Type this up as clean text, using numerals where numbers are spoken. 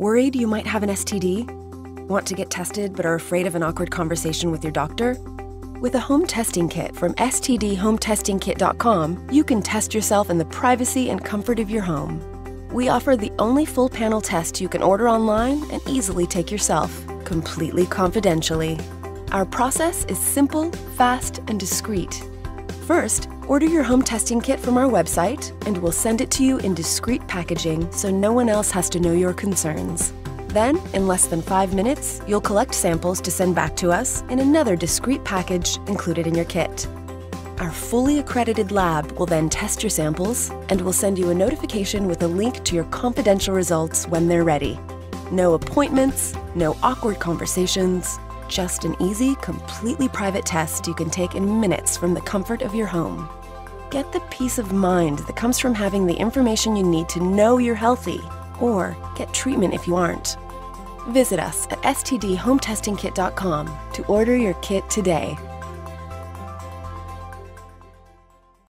Worried you might have an STD? Want to get tested but are afraid of an awkward conversation with your doctor? With a home testing kit from stdhometestingkit.com, you can test yourself in the privacy and comfort of your home. We offer the only full panel test you can order online and easily take yourself, completely confidentially. Our process is simple, fast, and discreet. First, order your home testing kit from our website, and we'll send it to you in discreet packaging so no one else has to know your concerns. Then, in less than 5 minutes, you'll collect samples to send back to us in another discreet package included in your kit. Our fully accredited lab will then test your samples, and we'll send you a notification with a link to your confidential results when they're ready. No appointments, no awkward conversations, just an easy, completely private test you can take in minutes from the comfort of your home. Get the peace of mind that comes from having the information you need to know you're healthy, or get treatment if you aren't. Visit us at stdhometestingkit.com to order your kit today.